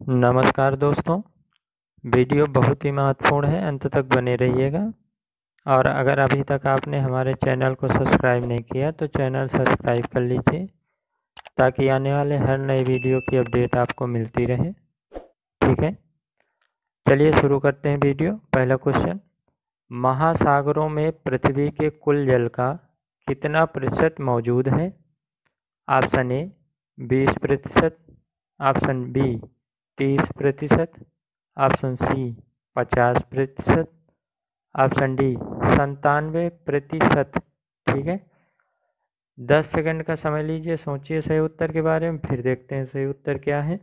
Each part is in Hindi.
नमस्कार दोस्तों। वीडियो बहुत ही महत्वपूर्ण है, अंत तक बने रहिएगा। और अगर अभी तक आपने हमारे चैनल को सब्सक्राइब नहीं किया तो चैनल सब्सक्राइब कर लीजिए ताकि आने वाले हर नए वीडियो की अपडेट आपको मिलती रहे। ठीक है, चलिए शुरू करते हैं वीडियो। पहला क्वेश्चन, महासागरों में पृथ्वी के कुल जल का कितना प्रतिशत मौजूद है? Option A 20%, option B 30%, option C 50%, option D 97%। ठीक है, 10 सेकंड का समय लीजिए, सोचिए सही उत्तर के बारे में, फिर देखते हैं सही उत्तर क्या है।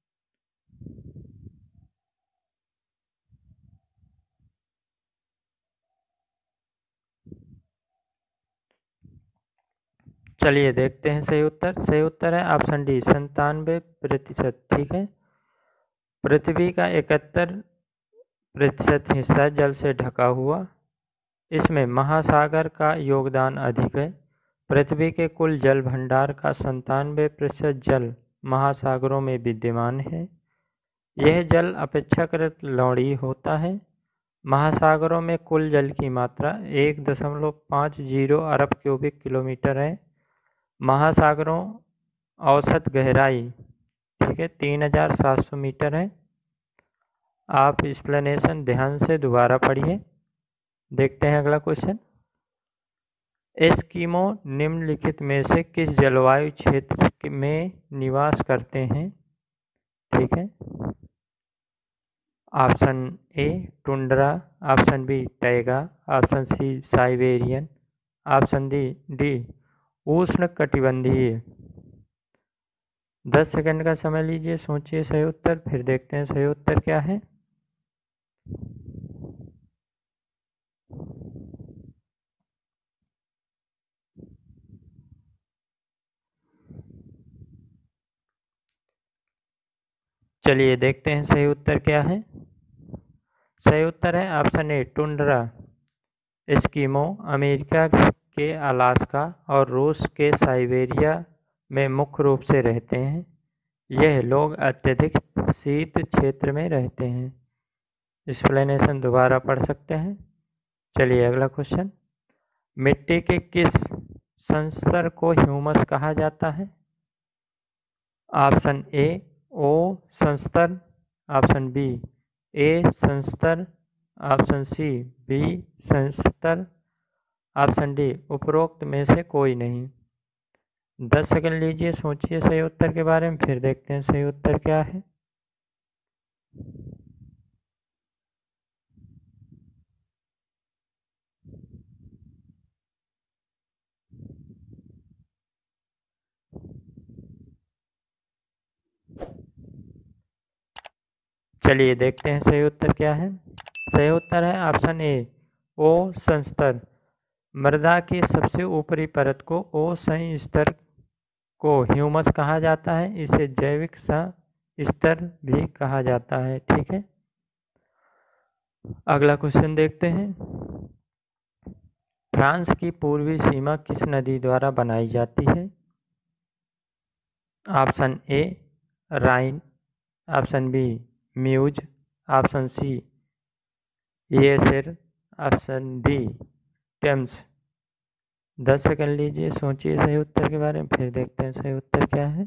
चलिए देखते हैं सही उत्तर। सही उत्तर है ऑप्शन डी 97%। ठीक है, पृथ्वी का 71% हिस्सा जल से ढका हुआ, इसमें महासागर का योगदान अधिक है। पृथ्वी के कुल जल भंडार का 97% जल महासागरों में विद्यमान है। यह जल अपेक्षाकृत लवणीय होता है। महासागरों में कुल जल की मात्रा 1.50 अरब क्यूबिक किलोमीटर है। महासागरों औसत गहराई, ठीक है, 3700 मीटर है। आप एक्सप्लेनेशन ध्यान से दोबारा पढ़िए। देखते हैं अगला क्वेश्चन, एस्किमो निम्नलिखित में से किस जलवायु क्षेत्र में निवास करते हैं? ठीक है, option A tundra, option B taiga, option C Siberian, option D उष्ण कटिबंधीय। 10 सेकंड का समय लीजिए, सोचिए सही उत्तर, फिर देखते हैं सही उत्तर क्या है। चलिए देखते हैं सही उत्तर क्या है। सही उत्तर है option A tundra. Eskimo America के अलास्का और रूस के साइबेरिया में मुख्य रूप से रहते हैं। यह लोग अत्यधिक शीत क्षेत्र में रहते हैं। एक्सप्लेनेशन दोबारा पढ़ सकते हैं। चलिए अगला क्वेश्चन, मिट्टी के किस संस्तर को ह्यूमस कहा जाता है? ऑप्शन ए ओ संस्तर, ऑप्शन बी ए संस्तर, ऑप्शन सी बी संस्तर, ऑप्शन डी उपरोक्त में से कोई नहीं। 10 सेकंड लीजिए, सोचिए सही उत्तर के बारे में, फिर देखते हैं सही उत्तर क्या है। चलिए देखते हैं सही उत्तर क्या है। सही उत्तर है ऑप्शन ए ओ संस्तर। मृदा की सबसे ऊपरी परत को ओ संस्तर को ह्यूमस कहा जाता है। इसे जैविक स्तर भी कहा जाता है। ठीक है, अगला क्वेश्चन देखते हैं, फ्रांस की पूर्वी सीमा किस नदी द्वारा बनाई जाती है? Option A Rhine, option B Meuse, option C Yser, option D Thames. 10 second लीजिए, सोचिए सही उत्तर के बारे में, फिर देखते हैं सही उत्तर क्या है।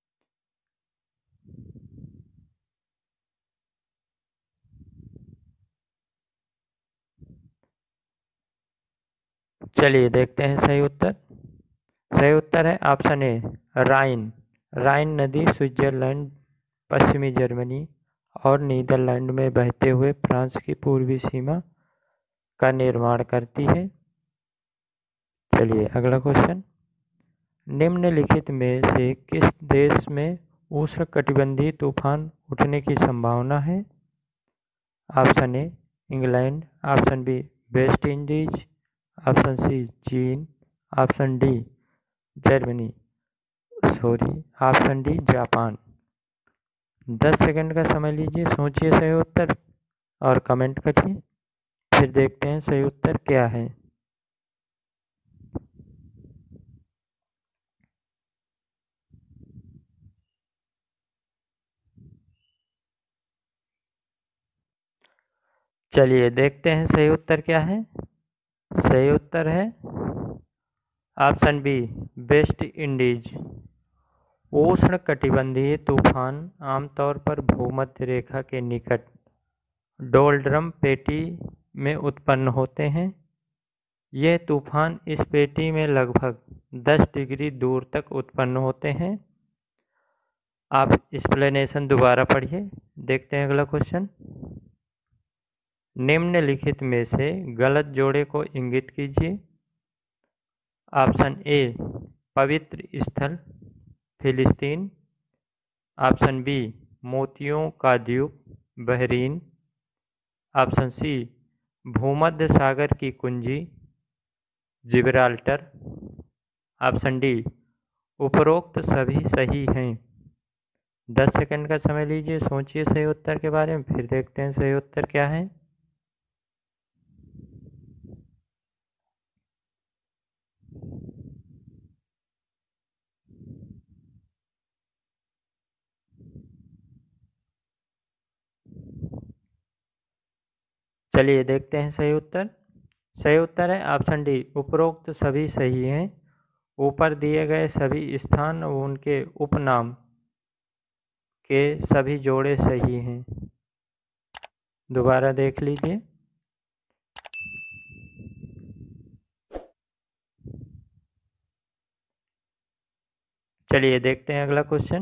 चलिए देखते हैं सही उत्तर। सही उत्तर है ऑप्शन ए राइन। राइन नदी स्विट्जरलैंड, पश्चिमी जर्मनी और नीदरलैंड में बहते हुए फ्रांस की पूर्वी सीमा का निर्माण करती है। चलिए अगला क्वेश्चन, निम्नलिखित में से किस देश में उष्णकटिबंधीय तूफान उठने की संभावना है? Option A England, option B West Indies, option C चीन, option D Germany, option D Japan. 10 second का समय लीजिए, सोचिए सही उत्तर और कमेंट करिए, फिर देखते हैं सही उत्तर क्या है। चलिए देखते हैं सही उत्तर क्या है। सही उत्तर है ऑप्शन बी, वेस्ट इंडीज। उष्णकटिबंधीय तूफान आमतौर पर भूमध्य रेखा के निकट डोल्ड्रम पेटी में उत्पन्न होते हैं। ये तूफान इस पेटी में लगभग 10 डिग्री दूर तक उत्पन्न होते हैं। आप एक्सप्लेनेशन दोबारा पढ़िए। देखते हैं अगला क्वेश्चन। निम्नलिखित में से गलत जोड़े को इंगित कीजिए। ऑप्शन ए, पवित्र स्थल फिलिस्तीन। ऑप्शन बी, मोतियों का द्वीप बहरीन। ऑप्शन सी, भूमध्य सागर की कुंजी जिब्राल्टर। ऑप्शन डी, उपरोक्त सभी सही हैं। 10 सेकंड का समय लीजिए, सोचिए सही उत्तर के बारे में, फिर देखते हैं सही उत्तर क्या है। चलिए देखते हैं सही उत्तर। सही उत्तर है ऑप्शन डी, उपरोक्त सभी सही हैं। ऊपर दिए गए सभी स्थान और उनके उपनाम के सभी जोड़े सही हैं। दोबारा देख लीजिए। चलिए देखते हैं अगला क्वेश्चन।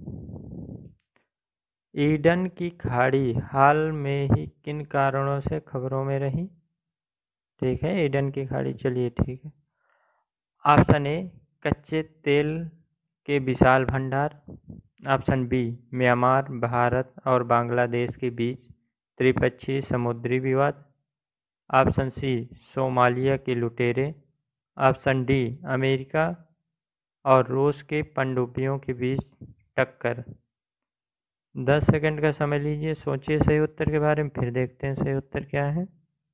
ईडन की खाड़ी हाल में ही किन कारणों से खबरों में रही? ठीक है, ईडन की खाड़ी, चलिए ठीक है। ऑप्शन ए, कच्चे तेल के विशाल भंडार। ऑप्शन बी, म्यांमार, भारत और बांग्लादेश के बीच त्रिपक्षीय समुद्री विवाद। ऑप्शन सी, सोमालिया के लुटेरे। ऑप्शन डी, अमेरिका और रूस के पनडुब्बियों के बीच टक्कर। 10 सेकंड का समय लीजिए, सोचिए सही उत्तर के बारे में, फिर देखते हैं सही उत्तर क्या है।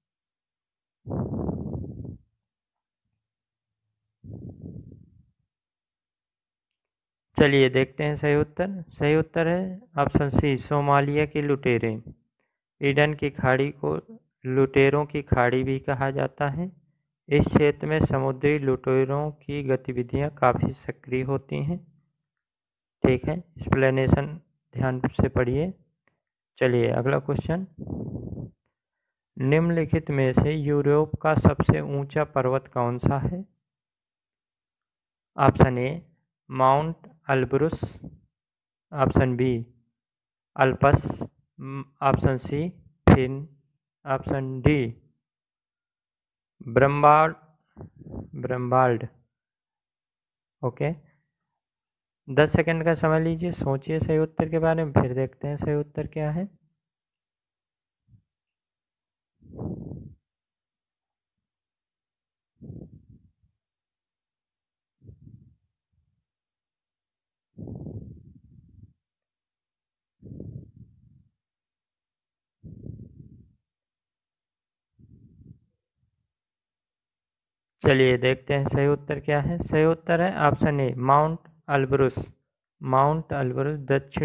चलिए देखते हैं सही उत्तर। सही उत्तर है ऑप्शन सी, सोमालिया के लुटेरे। ईडन की खाड़ी को लुटेरों की खाड़ी भी कहा जाता है। इस क्षेत्र में समुद्री लुटेरों की गतिविधियां काफ़ी सक्रिय होती हैं। ठीक है, एक्सप्लेनेशन ध्यान से पढ़िए। चलिए अगला क्वेश्चन। निम्नलिखित में से यूरोप का सबसे ऊंचा पर्वत कौन सा है? Option A, Mount Elbrus. Option B, Alps. Option C, फिन। ऑप्शन डी, ब्रह्मांड। ओके, 10 सेकंड का समय लीजिए, सोचिए सही उत्तर के बारे में, फिर देखते हैं सही उत्तर क्या है। चलिए देखते हैं सही उत्तर क्या है। सही उत्तर है option A, Mount Elbrus. Mount Elbrus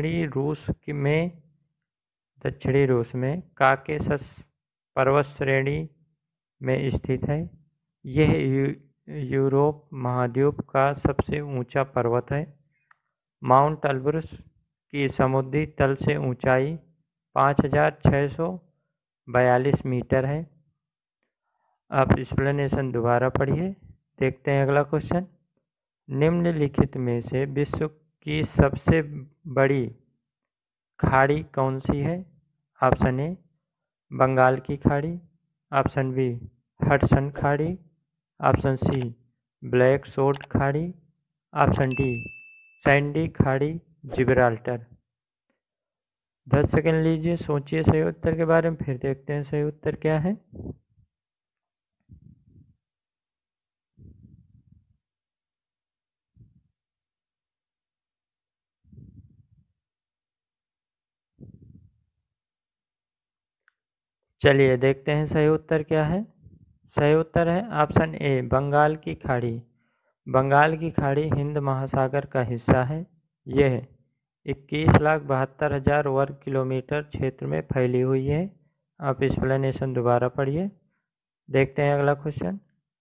दक्षिणी रूस में काकेशस पर्वत श्रेणी में स्थित है। यह यूरोप महाद्वीप का सबसे ऊंचा पर्वत है। माउंट एल्ब्रुस की समुद्री तल से ऊंचाई 5642 मीटर है। आप एक्सप्लेनेशन दोबारा पढ़िए। देखते हैं अगला क्वेश्चन। निम्नलिखित में से विश्व की सबसे बड़ी खाड़ी कौन सी है? ऑप्शन ए, बंगाल की खाड़ी। ऑप्शन बी, हडसन खाड़ी। ऑप्शन सी, ब्लैक सोल्ट खाड़ी। ऑप्शन डी, सैंडी खाड़ी जिब्राल्टर। 10 सेकंड लीजिए, सोचिए सही उत्तर के बारे में, फिर देखते हैं सही उत्तर क्या है। चलिए देखते हैं सही उत्तर क्या है। सही उत्तर है ऑप्शन ए, बंगाल की खाड़ी। बंगाल की खाड़ी हिंद महासागर का हिस्सा है। यह 21,72,000 वर्ग किलोमीटर क्षेत्र में फैली हुई है। आप एक्सप्लेनेशन दोबारा पढ़िए। देखते हैं अगला क्वेश्चन।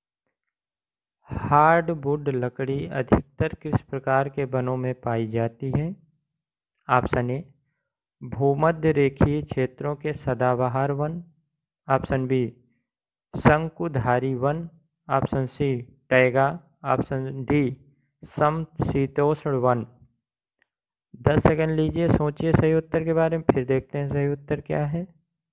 हार्डवुड लकड़ी अधिकतर किस प्रकार के वनों में पाई जाती है? ऑप्शन ए भूमध्य रेखीय क्षेत्रों के सदाबहार वन, ऑप्शन बी शंकुधारी वन, option C taiga, option D समशीतोष्ण वन। 10 सेकंड लीजिए, सोचिए सही उत्तर के बारे में, फिर देखते हैं सही उत्तर क्या है।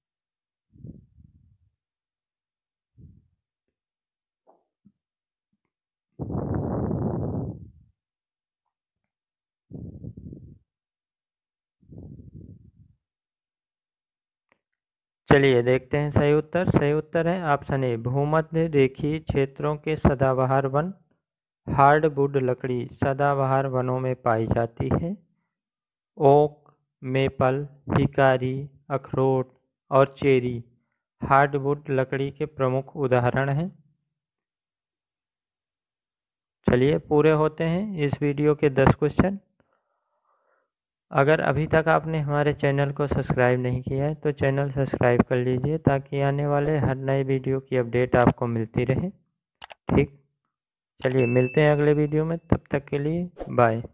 चलिए देखते हैं सही उत्तर। सही उत्तर है ऑप्शन ए भूमध्य रेखीय क्षेत्रों के सदाबहार वन। हार्डवुड लकड़ी सदाबहार वनों में पाई जाती है। ओक, मेपल, हिकारी, अखरोट और चेरी हार्डवुड लकड़ी के प्रमुख उदाहरण हैं। चलिए पूरे होते हैं इस वीडियो के 10 क्वेश्चन। अगर अभी तक आपने हमारे चैनल को सब्सक्राइब नहीं किया है तो चैनल सब्सक्राइब कर लीजिए ताकि आने वाले हर नए वीडियो की अपडेट आपको मिलती रहे। ठीक, चलिए मिलते हैं अगले वीडियो में, तब तक के लिए बाय।